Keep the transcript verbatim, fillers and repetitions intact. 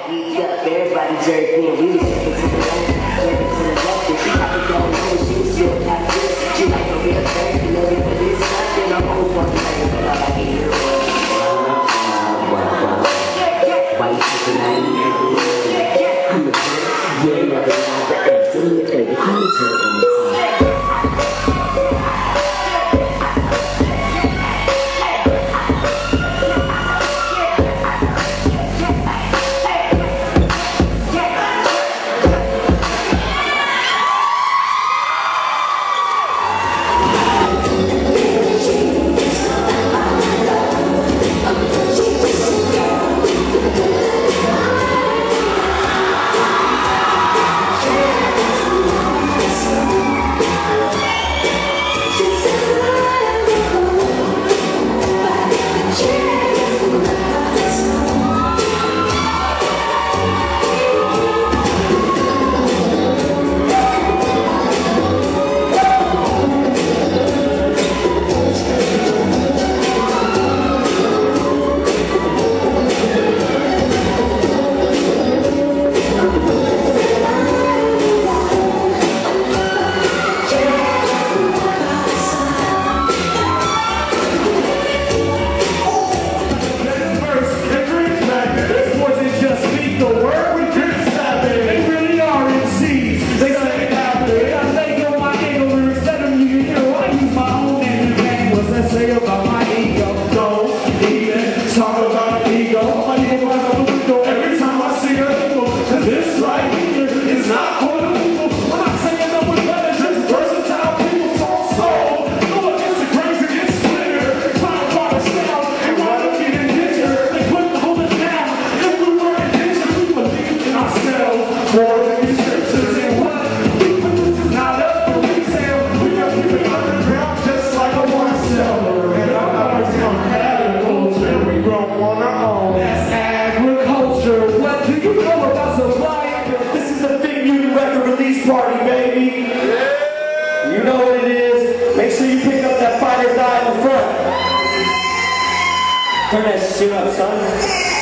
geeked up, everybody jerked in. We was jerking to the left, jerking to the left, and she got the going on. She was still like this. She like a real thing, you know, for this nothing. I'm always one thing, but I like it here. Why you taking that in there? I'm a jerk. Yeah, never mind, but I'm doing it, baby. I'm a jerk on the time. Party, baby. Yeah. You know what it is. Make sure you pick up that fight or die in the front. Turn that shit up, son.